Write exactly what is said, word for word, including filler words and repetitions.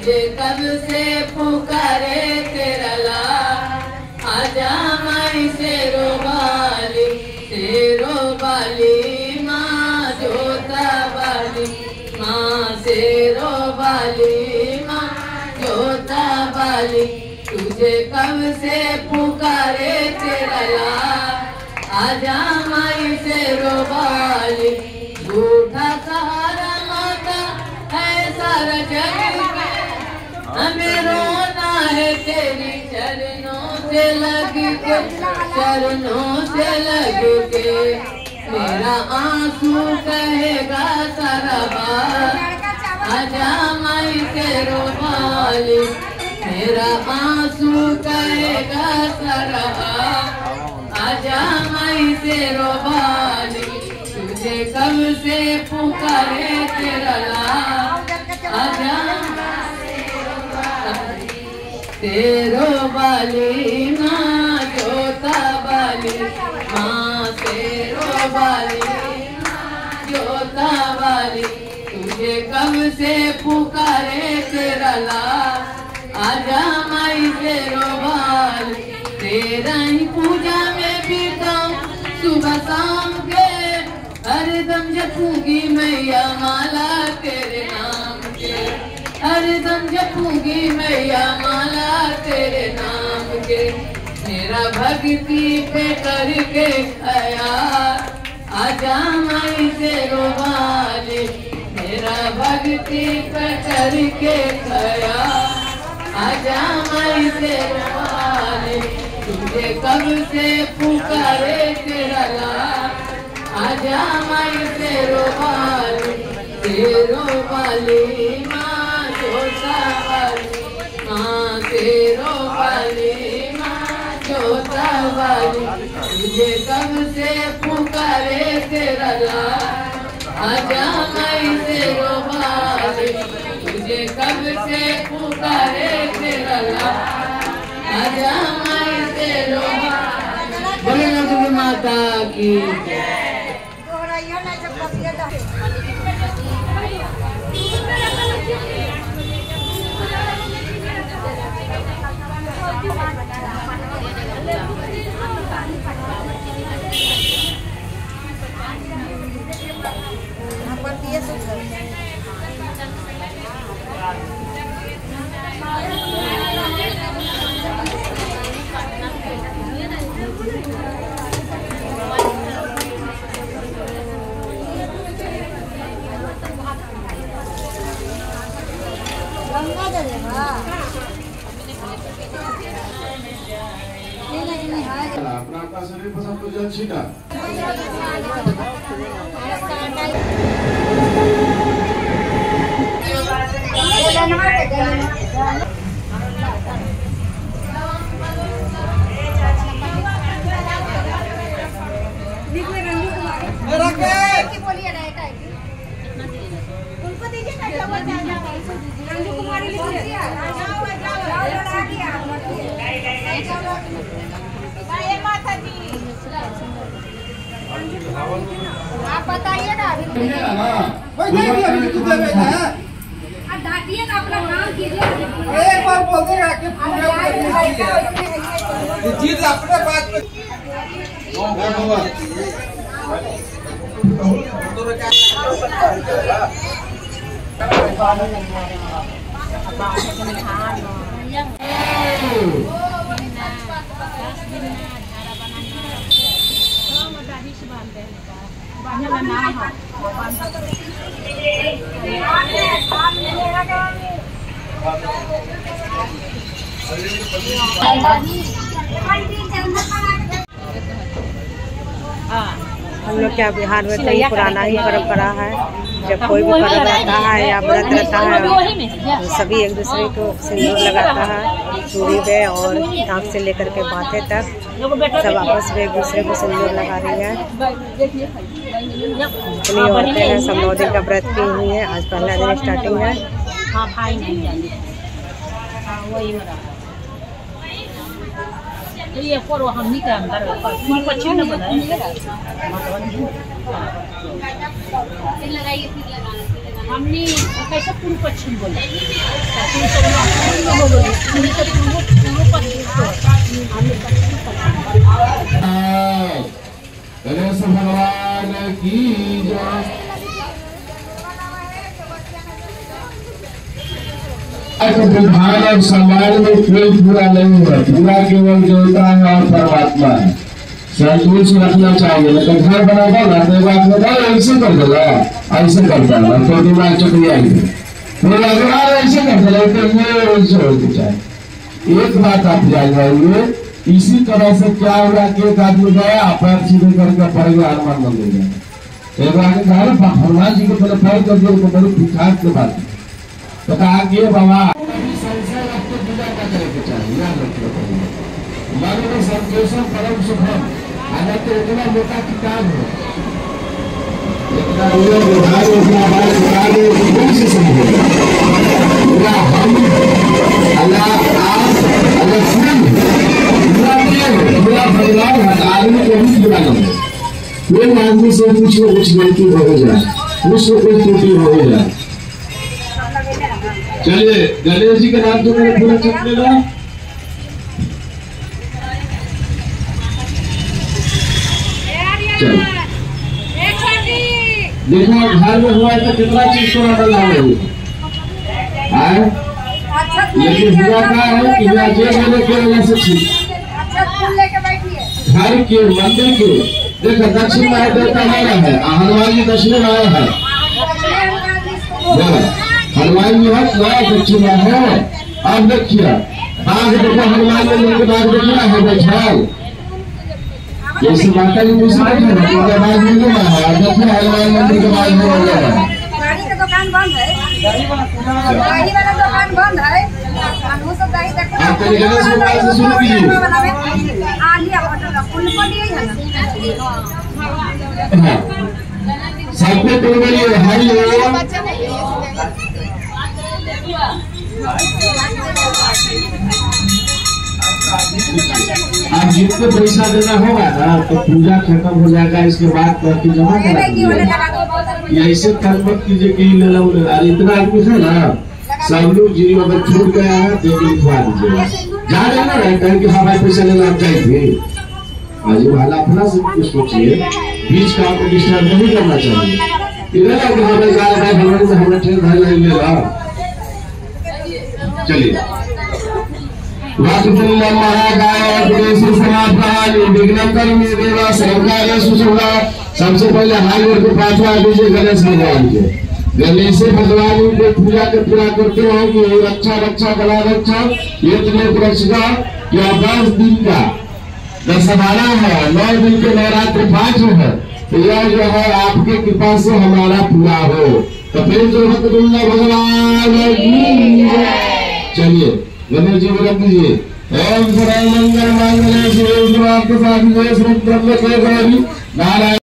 तुझे कब से पुकारे तेरा लाल, आजा माई शेरो वाली, शेरो वाली माँ जोता वाली, माँ शेरो वाली माँ जोता वाली, तुझे कब से पुकारे तेरा लाल, आजा माई शेरो वाली। झूठा सहारा माता है सारा जग में, हमें रोना है तेरी चरणों से लग के, चरणों से लग के, मेरा आंसू कहेगा सारा बात, आजा माई शेरो वाली, मेरा आंसू कहेगा सारा बात, आजा माई शेरो वाली, तुझे कब से पुकारे तेरा लाल, आजा शेरो वाली माँ जोता वाली, माँ शेरो वाली माँ जोता वाली, तुझे कब से पुकारे तेरा लाल, आजा माई शेरो वाली। तेरा ही पूजा में बीताऊं सुबह शाम के, हरदम जपूंगी मैया माला तेरे नाम के, हरदम जपूंगी मैया माला तेरे नाम के, मेरा भक्ति पे करके खयाल, आजा माई शेरो वाली, मेरा भक्ति पे करके खयाल, आजा माई शेरो वाली, तुझे कब से पुकारे तेरा लाल, आजा माई शेरो वाली, शेरो वाली माँ जोता वाली, माँ शेरो वाली माँ जोता वाली, तुझे कब से पुकारे तेरा लाल, आजा माई शेरो वाली, तुझे कब से पुकारे तेरा लाल, आजा माई शेरो वाली। बोले ना दुर्गा माता की। अपना अपना शरीर पसंद तो जल छीटा आप बताइए ना अभी अभी तुझे बेटा है, आप डांटिए ना, अपना काम कीजिए, एक बार बोलते रह के जीत अपने बात पे हम लोग क्या बिहार में कई पुराना ही परंपरा है, जब कोई भी पर्व रहता है या व्रत रहता है तो सभी एक दूसरे को सिंदूर लगाता है, चूड़ी पे और नाक से लेकर के माथे तक सब आपस में एक दूसरे को सिंदूर लगा रही है। जितनी औरतें हैं सब नौ दिन का व्रत की हुई है, आज पहला दिन स्टार्टिंग है। ये फोटो हम नहीं कर अंदर फूल पक्षी न बनाए हमने कैसे पूर्व पश्चिम बोला गणेश भगवान की जय। बुद्धान और समाज में कोई पूरा नहीं है, पूरा केवल देवता है और परमात्मा है। संतोष रखना चाहिए। लेकिन घर बनाता ना तो बात बताओ ऐसे कर देगा, ऐसे करता है तो दिमाग चुप आएगी। मेरा अगर ऐसे कर देगा तो ये ऐसे होना चाहिए। एक बात आप जान जाएंगे, इसी तरह से क्या होगा कि एक आदमी गया पैर सीधे करके पड़ गया, हनुमान मंदिर गया। एक आगे कहा हनुमान जी को पहले पैर कर दिया, उनको बड़ी पिछाड़ के बात तो कहा कि बाबा संशय रख के पूजा का करे चाहिए, याद रखिए मन में संतोषम परम सुखम। अगर तो इतना मोटा किताब है, इतना व्यवहार इतना बात बताने कौन से समझेगा? पूरा हम अल्लाह आप अल्लाह स्वयं पूरा पूरा भगवान है। आदमी को भी बुरा नहीं है। कोई आदमी से कुछ न कुछ गलती हो जाए, कुछ न कुछ त्रुटि हो जाए। चलिए गणेश जी के नाम तो मैंने पूरा चुप लेगा। देखो घर में हुआ तो कितना चीज को बदला है, लेकिन हुआ क्या है कि मैंने के वजह से घर के मंदिर के देखो दक्षिण में देवता आया है, हनुमान जी दक्षिण में आया है, हनुमान जी है नया दक्षिण में है। अब देखिए बाघ देखो हनुमान मंदिर के बाघ देखना है बैठा जैसे माता जी मुझसे बैठे ना उनके बाद में जो है देखिए हनुमान मंदिर के बाद में हो गया गाड़ी का दुकान बंद है, गाड़ी वाला दुकान बंद है। हम सब गाड़ी देख आप तो गणेश मोबाइल से शुरू कीजिए। आ लिया फोटो फुल को लिए है ना सबको तो बोलिए हेलो। आप जिनको पैसा देना होगा ना तो पूजा खत्म हो जाएगा, इसके बाद करके जमा करा दीजिए। ऐसे कर्म मत कीजिए कि ले लो ले लो। इतना आदमी है ना सब लोग जी अगर छूट गया है तो लिखवा दीजिएगा। जा रहे ना रहता है कि हाँ भाई पैसा लेना आप जाएंगे। आज वाला अपना से कुछ सोचिए, बीच का आपको डिस्टर्ब नहीं करना चाहिए। इधर आके हमें जा रहा है हमारे से हमें ट्रेन भाई नहीं ले रहा। चलिए सबसे पहले हाई रोड को प्रार्थना दीजिए गणेश भगवान के। गणेश भगवान को पूजा के पूरा करते हैं कि रक्षा रक्षा बला रक्षा ये तुम्हें रक्षा या दस दिन का दशहरा है, नौ दिन के नवरात्र पांच है, तो यह जो है आपके कृपा से हमारा पूरा हो। तो फिर जो भगवान चलिए गणेश जी को रख दीजिए। ओम सर्व मंगल मांगल्ये शिवे सर्वार्थ साधिके शरण्ये त्र्यंबके गौरी नारायण।